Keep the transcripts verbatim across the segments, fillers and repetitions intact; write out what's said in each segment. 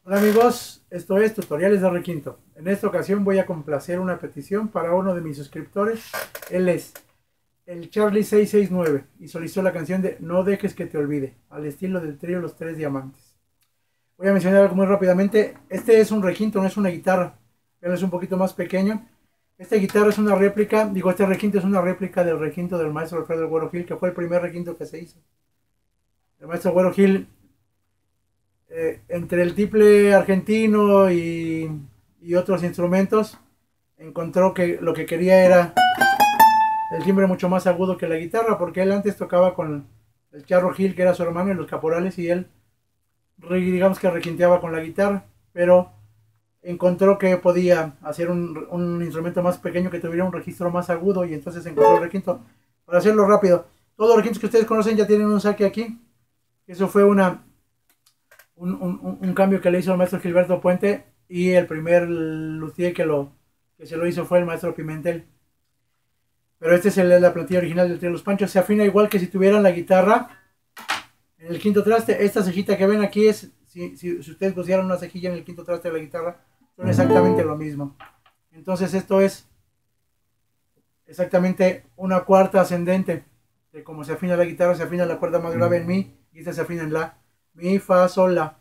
Hola amigos, esto es Tutoriales de Requinto. En esta ocasión voy a complacer una petición para uno de mis suscriptores. Él es el Charlie seis seis nueve y solicitó la canción de No dejes que te olvide, al estilo del trío Los Tres Diamantes. Voy a mencionar algo muy rápidamente. Este es un requinto, no es una guitarra. Él es un poquito más pequeño. Esta guitarra es una réplica, digo, este requinto es una réplica del requinto del maestro Alfredo El Güero Gil, que fue el primer requinto que se hizo. El maestro Güero Gil, eh, entre el tiple argentino y, y otros instrumentos, encontró que lo que quería era el timbre mucho más agudo que la guitarra, porque él antes tocaba con el Charro Gil, que era su hermano, y los Caporales, y él, digamos que requinteaba con la guitarra, pero encontró que podía hacer un, un instrumento más pequeño que tuviera un registro más agudo, y entonces encontró el requinto. Para hacerlo rápido, todos los requintos que ustedes conocen ya tienen un saque aquí. Eso fue una un, un, un cambio que le hizo el maestro Gilberto Puente, y el primer luthier que, lo, que se lo hizo fue el maestro Pimentel. Pero este es el, la plantilla original del trío Los Panchos. Se afina igual que si tuvieran la guitarra en el quinto traste. Esta cejita que ven aquí es, si, si, si ustedes pusieran una cejilla en el quinto traste de la guitarra, son exactamente lo mismo. Entonces esto es exactamente una cuarta ascendente, de como se afina la guitarra. Se afina la cuerda más grave en mi, y esta se afina en la, mi, fa, sol, la.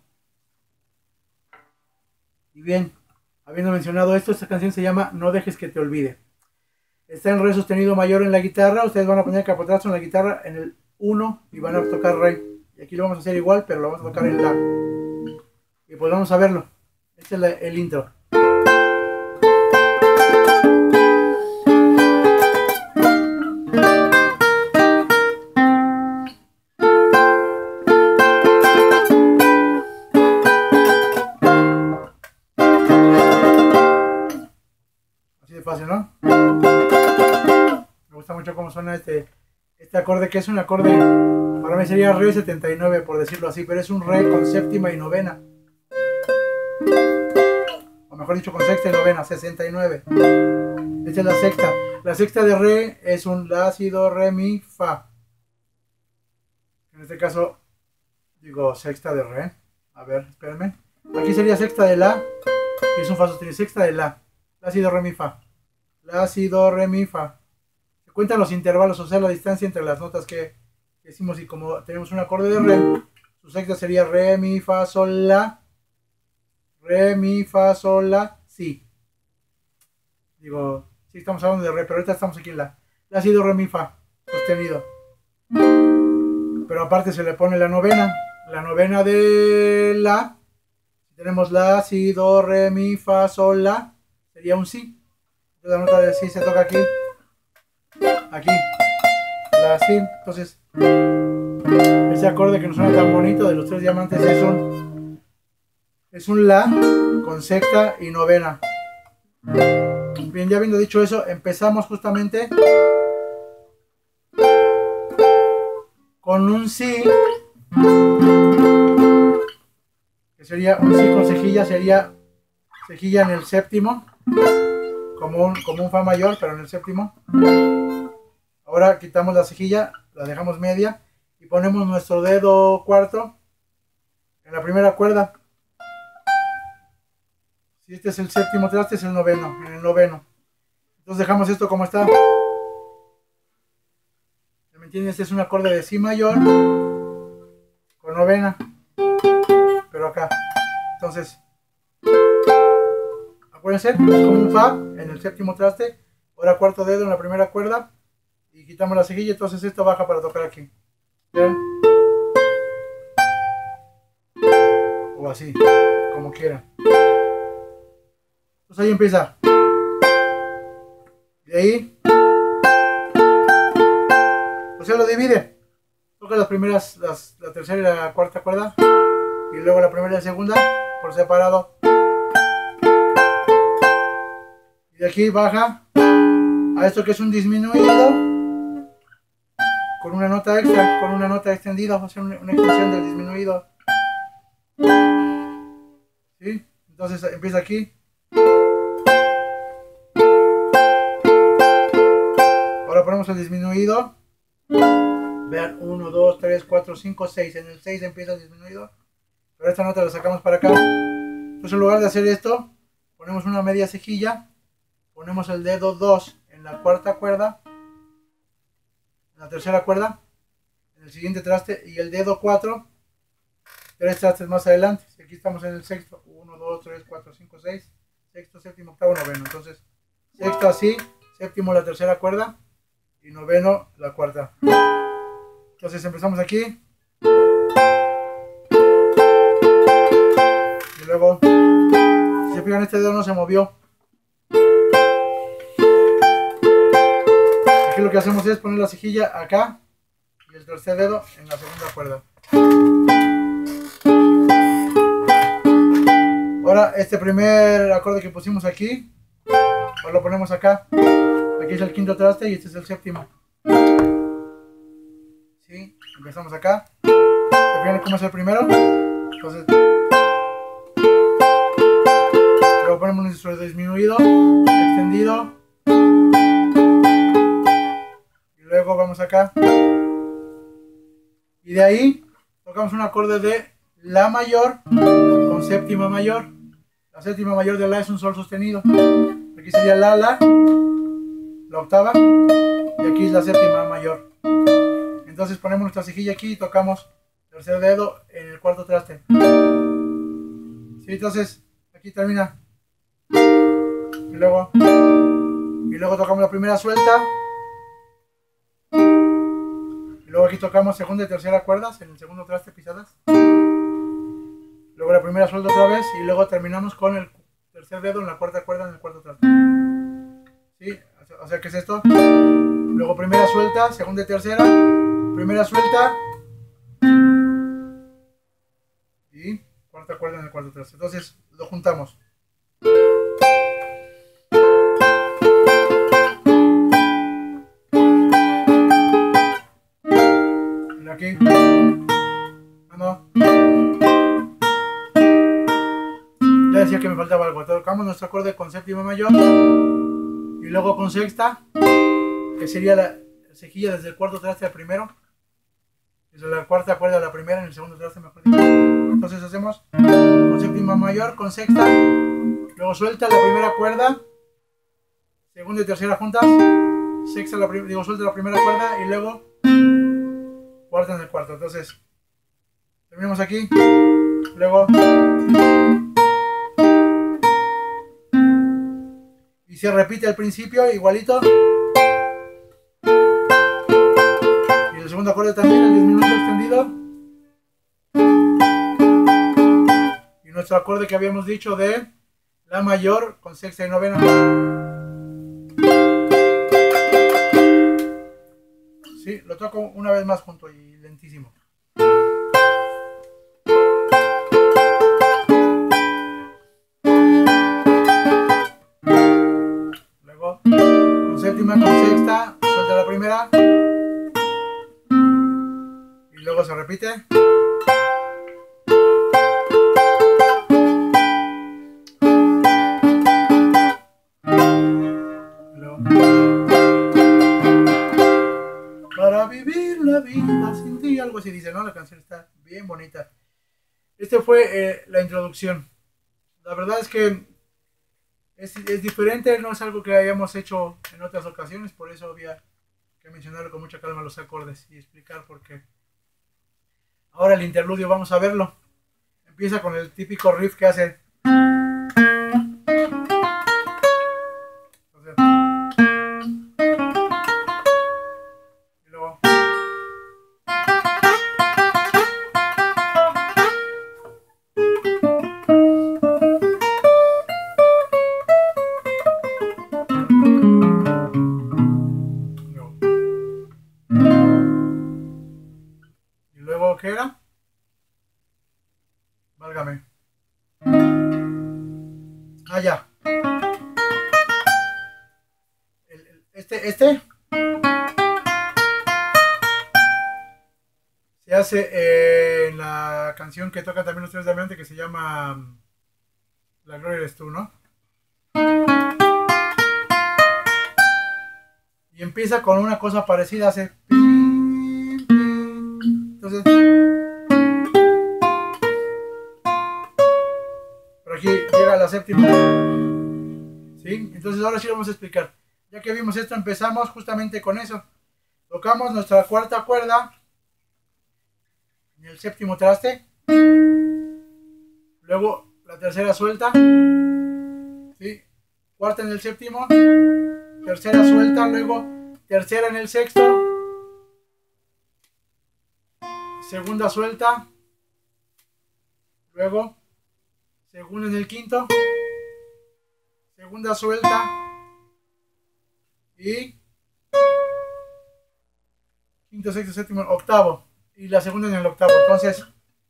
Y bien, habiendo mencionado esto, esta canción se llama No dejes que te olvide. Está en re sostenido mayor en la guitarra. Ustedes van a poner capotrazo en la guitarra en el uno y van a tocar re. Y aquí lo vamos a hacer igual, pero lo vamos a tocar en la. Y pues vamos a verlo. Este es la, el intro. Así de fácil, ¿no? Me gusta mucho cómo suena este, este acorde, que es un acorde, para mí sería re setenta y nueve, por decirlo así, pero es un re con séptima y novena. O mejor dicho, con sexta y novena, sesenta y nueve. Esta es la sexta. La sexta de re es un la, si, do, re, mi, fa. En este caso, digo sexta de re. A ver, espérenme. Aquí sería sexta de la, y es un fa sostenido. Sexta de la. La, si, do, re, mi, fa. La, si, do, re, mi, fa. Se cuentan los intervalos, o sea, la distancia entre las notas que decimos, y como tenemos un acorde de re, su sexta sería re, mi, fa, sol, la. Re, mi, fa, sol, la, si. Digo, sí estamos hablando de re, pero ahorita estamos aquí en la. La, si, do, re, mi, fa, sostenido. Pero aparte se le pone la novena. La novena de la. Tenemos la, si, do, re, mi, fa, sol, la. Sería un si. Entonces la nota de si se toca aquí. Aquí. La si. Entonces, ese acorde que nos suena tan bonito de Los Tres Diamantes es un es un la con sexta y novena. Bien, ya habiendo dicho eso, empezamos justamente con un si, que sería un si con cejilla, sería cejilla en el séptimo, como un, como un fa mayor, pero en el séptimo. Ahora quitamos la cejilla, la dejamos media y ponemos nuestro dedo cuarto en la primera cuerda. Si este es el séptimo traste, es el noveno, en el noveno. Entonces dejamos esto como está. ¿Me entienden? Este es un acorde de si mayor con novena, pero acá. Entonces, acuérdense, es como un fa en el séptimo traste. Ahora cuarto dedo en la primera cuerda y quitamos la cejilla. Entonces esto baja para tocar aquí. ¿Ven? O así, como quieran. Entonces ahí empieza. De ahí, o sea, lo divide. Toca las primeras, las, la tercera y la cuarta cuerda, y luego la primera y la segunda por separado. Y de aquí baja a esto que es un disminuido con una nota extra, con una nota extendida, o sea, una, una extensión del disminuido. ¿Sí? Entonces empieza aquí. Ahora ponemos el disminuido. Vean, uno, dos, tres, cuatro, cinco, seis. En el seis empieza el disminuido. Pero esta nota la sacamos para acá. Entonces en lugar de hacer esto, ponemos una media cejilla, ponemos el dedo dos en la cuarta cuerda, en la tercera cuerda, en el siguiente traste, y el dedo cuatro, tres trastes más adelante. Aquí estamos en el sexto, uno, dos, tres, cuatro, cinco, seis, sexto, séptimo, octavo, noveno. Entonces, sexto así, séptimo la tercera cuerda y noveno la cuarta. Entonces empezamos aquí. Y luego, si se fijan, este dedo no se movió. Aquí lo que hacemos es poner la cejilla acá y el tercer dedo en la segunda cuerda. Ahora este primer acorde que pusimos aquí, pues lo ponemos acá. Aquí es el quinto traste y este es el séptimo. ¿Sí? Empezamos acá. ¿Se fijan cómo es el primero? Entonces, luego ponemos nuestro disminuido, extendido. Y luego vamos acá. Y de ahí tocamos un acorde de La mayor con séptima mayor. La séptima mayor de La es un sol sostenido. Aquí sería La, La, la octava, y aquí es la séptima mayor. Entonces ponemos nuestra cejilla aquí y tocamos tercer dedo en el cuarto traste. ¿Sí? Entonces aquí termina. Y luego, y luego tocamos la primera suelta. Y luego aquí tocamos segunda y tercera cuerdas en el segundo traste pisadas. Luego la primera suelta otra vez y luego terminamos con el tercer dedo en la cuarta cuerda en el cuarto traste. ¿Sí? O sea, ¿qué es esto? Luego primera suelta, segunda y tercera, primera suelta y cuarta cuerda en el cuarto traste. Entonces lo juntamos. Y aquí. Ah, no. Ya decía que me faltaba algo. Tocamos nuestro acorde con séptima mayor y luego con sexta, que sería la cejilla desde el cuarto traste al primero, desde la cuarta cuerda a la primera en el segundo traste, mejor dicho. Entonces hacemos con séptima mayor, con sexta, luego suelta la primera cuerda, segunda y tercera juntas, sexta la digo suelta la primera cuerda y luego cuarta en el cuarto. Entonces terminamos aquí, luego y se repite al principio igualito. Y el segundo acorde también, el disminuido extendido. Y nuestro acorde que habíamos dicho de La mayor con sexta y novena. Sí, lo toco una vez más junto y lentísimo. Luego con séptima, con sexta, suelta la primera. Y luego se repite. Luego, para vivir la vida sin ti, algo así dice, ¿no? La canción está bien bonita. Este fue eh, la introducción. La verdad es que es, es diferente, no es algo que hayamos hecho en otras ocasiones, por eso había que mencionarlo con mucha calma los acordes y explicar por qué. Ahora el interludio, vamos a verlo. Empieza con el típico riff que hace. Entonces, y luego. Y luego, ¿qué era? Válgame. Ah, ya. El, el, este, este se hace eh, en la canción que tocan también los Tres de Ambiente, que se llama La Gloria Eres Tú, ¿no? Y empieza con una cosa parecida, hace. Entonces, pero Por aquí llega la séptima. ¿Sí? Entonces ahora sí lo vamos a explicar. Ya que vimos esto, empezamos justamente con eso. Tocamos nuestra cuarta cuerda en el séptimo traste. Luego la tercera suelta. ¿Sí? Cuarta en el séptimo. Tercera suelta. Luego tercera en el sexto. Segunda suelta. Luego segunda en el quinto. Segunda suelta. Y quinto, sexto, séptimo, octavo. Y la segunda en el octavo. Entonces,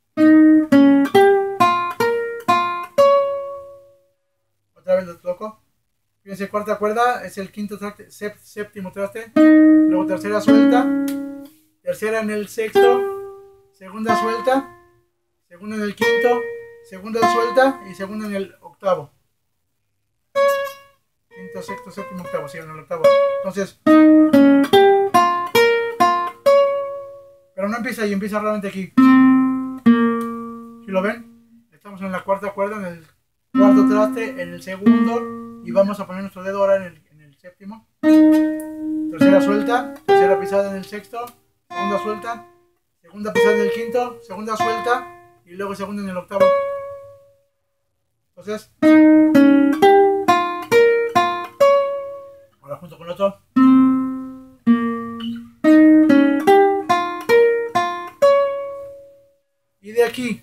otra vez lo toco. Fíjense, cuarta cuerda es el quinto traste, séptimo traste. Luego tercera suelta. Tercera en el sexto. Segunda suelta. Segunda en el quinto. Segunda suelta. Y segunda en el octavo. Quinto, sexto, séptimo, octavo. Sí, en el octavo. Entonces, pero no empieza ahí, empieza realmente aquí. ¿Sí lo ven? Estamos en la cuarta cuerda, en el cuarto traste, en el segundo. Y vamos a poner nuestro dedo ahora en el, en el séptimo. Tercera suelta. Tercera pisada en el sexto. Segunda suelta. Segunda pisada en el quinto. Segunda suelta. Y luego segunda en el octavo. Entonces, ahora junto con el otro. Y de aquí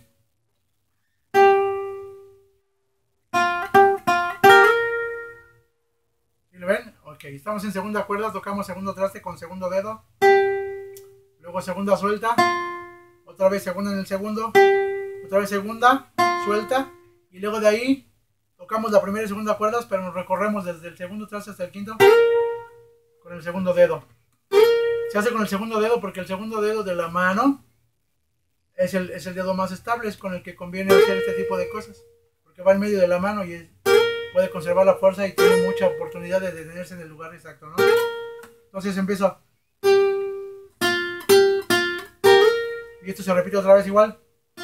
¿sí lo ven? Ok, estamos en segunda cuerda, tocamos segundo traste con segundo dedo. Luego segunda suelta. Otra vez segunda en el segundo. Otra vez segunda, suelta. Y luego de ahí tocamos la primera y segunda cuerdas, pero nos recorremos desde el segundo traste hasta el quinto con el segundo dedo. Se hace con el segundo dedo porque el segundo dedo de la mano es el, es el dedo más estable, es con el que conviene hacer este tipo de cosas. Porque va en medio de la mano y es, puede conservar la fuerza y tiene mucha oportunidad de detenerse en el lugar exacto, ¿no? Entonces empiezo. Y esto se repite otra vez igual.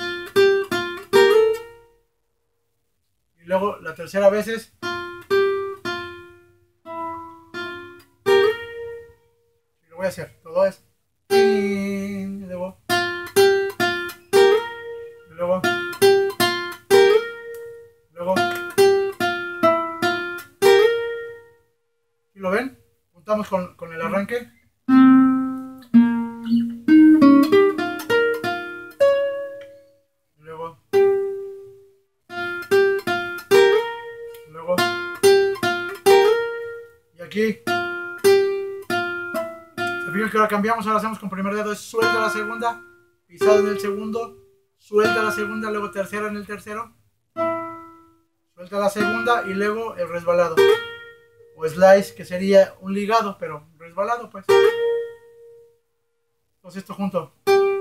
Y luego la tercera vez es. Y lo voy a hacer. Todo es. Y luego. Y luego. Luego. ¿Y lo ven? Juntamos con, con el arranque. Aquí se fijan que ahora cambiamos, ahora hacemos con primer dedo, es suelta la segunda, pisada en el segundo, suelta la segunda, luego tercera en el tercero, suelta la segunda y luego el resbalado o slice, que sería un ligado pero resbalado, pues. Entonces esto junto,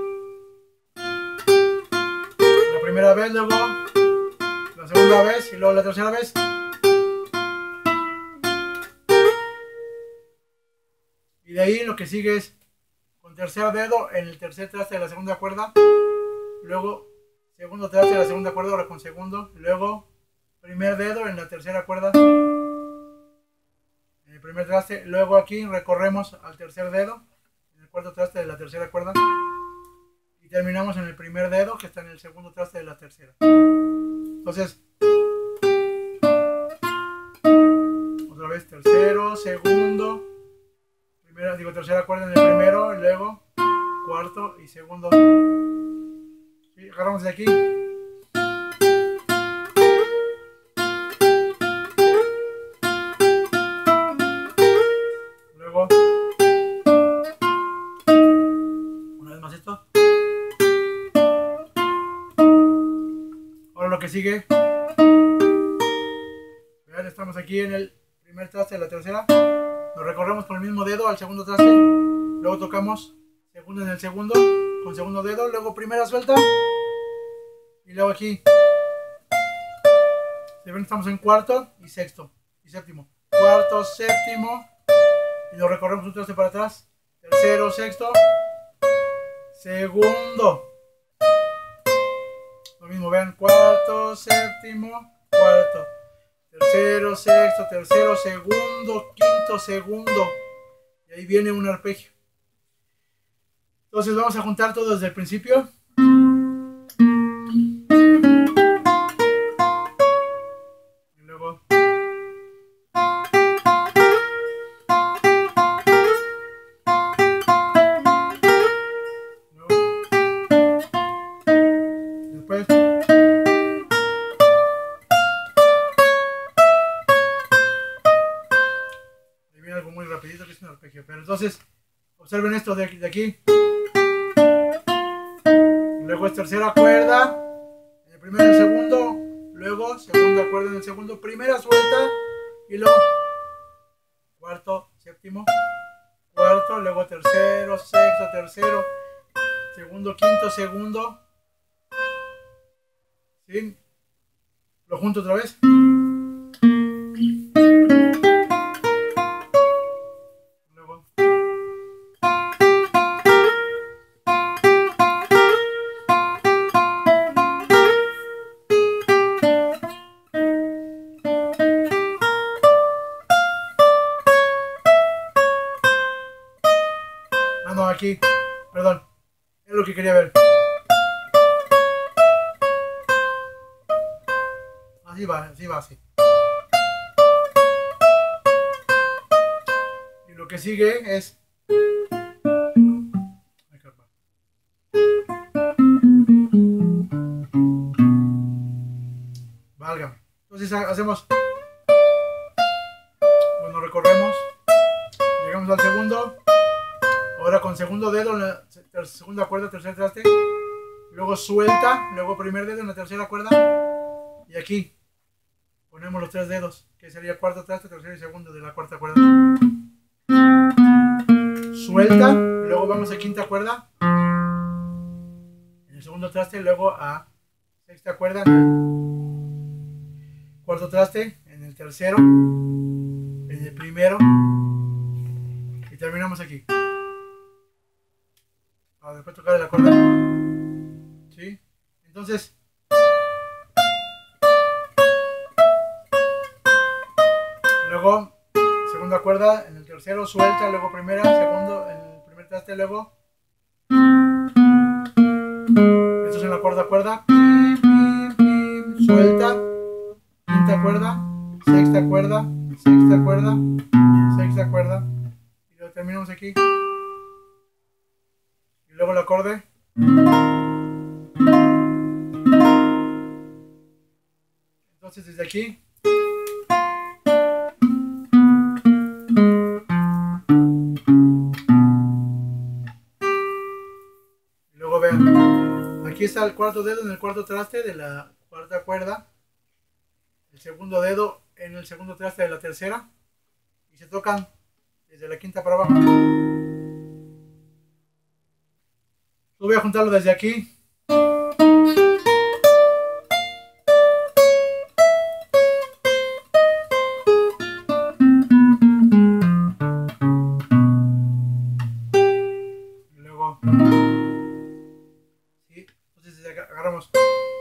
la primera vez, luego la segunda vez y luego la tercera vez. Y de ahí lo que sigue es con tercer dedo en el tercer traste de la segunda cuerda. Luego segundo traste de la segunda cuerda, ahora con segundo. Luego primer dedo en la tercera cuerda. En el primer traste. Luego aquí recorremos al tercer dedo. En el cuarto traste de la tercera cuerda. Y terminamos en el primer dedo que está en el segundo traste de la tercera. Entonces, otra vez tercero, segundo. Primera, digo tercera cuerda en el primero, y luego cuarto y segundo. ¿Sí? Agarramos de aquí. Luego, una vez más esto. Ahora lo que sigue. Vean, estamos aquí en el primer traste de la tercera. Nos recorremos con el mismo dedo al segundo traste. Luego tocamos segundo en el segundo con segundo dedo. Luego primera suelta. Y luego aquí. Se ven, estamos en cuarto y sexto y séptimo. Cuarto, séptimo. Y nos recorremos un traste para atrás. Tercero, sexto. Segundo. Lo mismo, vean. Cuarto, séptimo. tercero, sexto, tercero, segundo, quinto, segundo. Y ahí viene un arpegio. Entonces vamos a juntar todo desde el principio. Y luego... Después... Ahí viene algo muy rapidito que es un arpegio. Pero entonces, observen esto de aquí. De aquí. Luego es tercera cuerda, en el primero y el segundo, luego segunda cuerda en el segundo, primera suelta, y luego cuarto, séptimo, cuarto, luego tercero, sexto, tercero, segundo, quinto, segundo, ¿sí? Lo junto otra vez. Luego. Ah, no, aquí, perdón, es lo que quería ver. Así va, así va, así. Y lo que sigue es... Válgame. Entonces hacemos... Bueno, recorremos. Llegamos al segundo. Ahora con segundo dedo en la segunda cuerda, tercer traste. Luego suelta, luego primer dedo en la tercera cuerda. Y aquí ponemos los tres dedos, que sería cuarto traste, tercero y segundo de la cuarta cuerda. Suelta, luego vamos a quinta cuerda. En el segundo traste, luego a sexta cuerda. Cuarto traste, en el tercero. En el primero. Y terminamos aquí. Para después tocar la cuerda. ¿Sí? Entonces... Luego, segunda cuerda, en el tercero suelta, luego primera, segundo, en el primer traste, luego. Esto es en la cuarta cuerda. Suelta, quinta cuerda, sexta cuerda, sexta cuerda, sexta cuerda. Y lo terminamos aquí. Y luego el acorde. Entonces desde aquí. Aquí está el cuarto dedo en el cuarto traste de la cuarta cuerda, el segundo dedo en el segundo traste de la tercera, y se tocan desde la quinta para abajo. Yo voy a juntarlo desde aquí. Y luego, ¿sí? Entonces desde acá agarramos.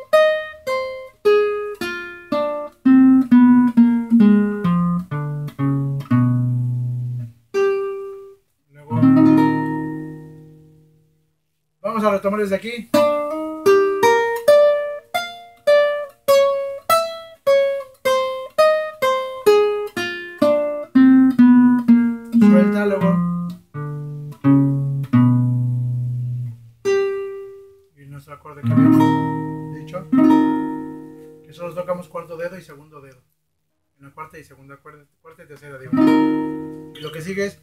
Luego, vamos a retomar desde aquí. Suelta, luego. Y nuestro acorde que habíamos dicho. Que solo tocamos cuarto dedo y segundo dedo. En la cuarta y segunda cuerda, cuarta y tercera, digo. Y lo que sigue es...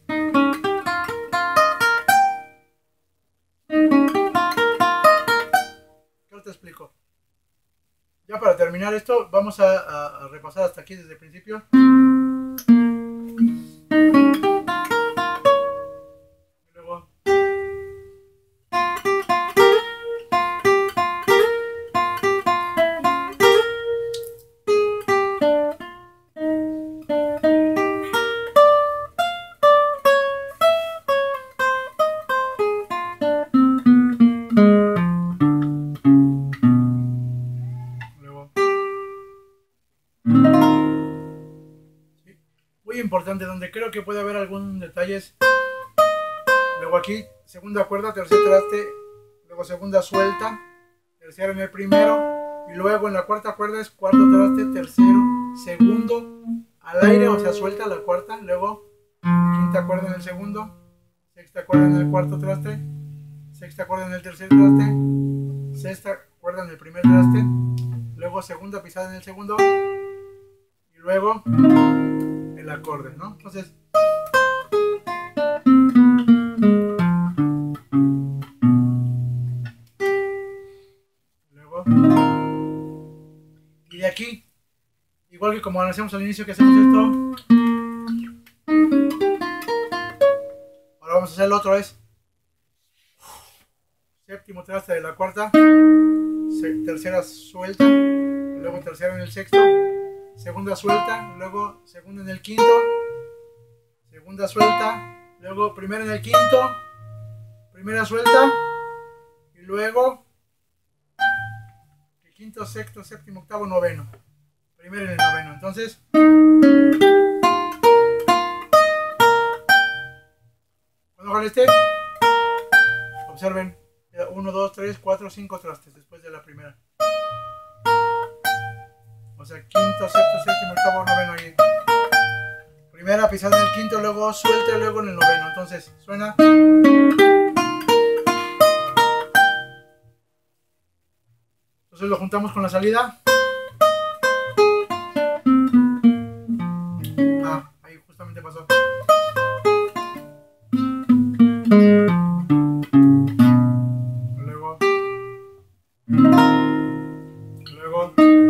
¿Qué te explico? Ya para terminar esto, vamos a, a, a repasar hasta aquí desde el principio. Y luego... Luego... Muy importante, donde creo que puede haber algún detalles. Luego aquí, segunda cuerda, tercer traste, luego segunda suelta, tercera en el primero, y luego en la cuarta cuerda es cuarto traste, tercero, segundo, al aire, o sea, suelta la cuarta, luego quinta cuerda en el segundo, sexta cuerda en el cuarto traste, sexta cuerda en el tercer traste, sexta cuerda en el primer traste, luego segunda pisada en el segundo, y luego el acorde, ¿no? Entonces, luego, y de aquí, igual que como hacemos al inicio que hacemos esto, ahora vamos a hacer el otro, es séptimo traste de la cuarta, tercera suelta, luego tercera en el sexto, segunda suelta, luego segunda en el quinto, segunda suelta, luego primera en el quinto, primera suelta, y luego el quinto, sexto, séptimo, octavo, noveno, primero en el noveno. Entonces, cuando hagan este, observen, uno, dos, tres, cuatro, cinco trastes después de la primera. O sea, quinto, sexto, séptimo, octavo, noveno ahí. Primera pisada en el quinto, luego suelta, luego en el noveno. Entonces, suena. Entonces lo juntamos con la salida. Ah, ahí justamente pasó. Luego. Luego.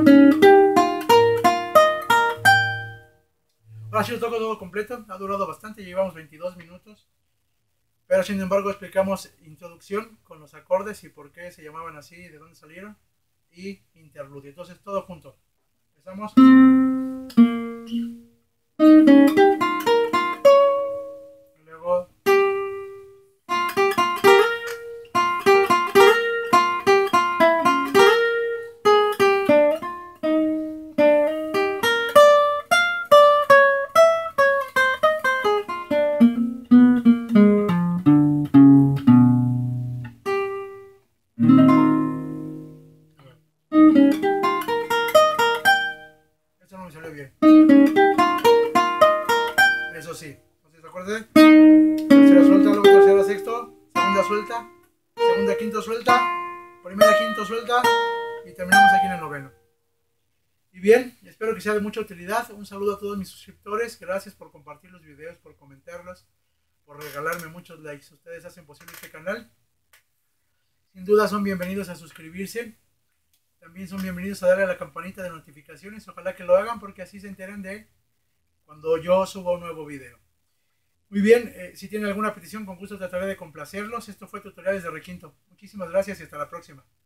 Ahora sí lo toco todo completo. Ha durado bastante, llevamos veintidós minutos. Pero sin embargo explicamos introducción con los acordes y por qué se llamaban así, de dónde salieron. Y interludio. Entonces todo junto. Empezamos. Luego. Esto no me salió bien. Eso sí. Entonces, acuérdense. Tercera suelta, luego tercera sexto, segunda suelta, segunda quinto suelta, primera quinto suelta y terminamos aquí en el noveno. Y bien, espero que sea de mucha utilidad. Un saludo a todos mis suscriptores. Gracias por compartir los videos, por comentarlos, por regalarme muchos likes. Ustedes hacen posible este canal. Sin duda son bienvenidos a suscribirse. También son bienvenidos a darle a la campanita de notificaciones. Ojalá que lo hagan porque así se enteren de cuando yo suba un nuevo video. Muy bien, eh, si tienen alguna petición, con gusto trataré de complacerlos. Esto fue Tutoriales de Requinto. Muchísimas gracias y hasta la próxima.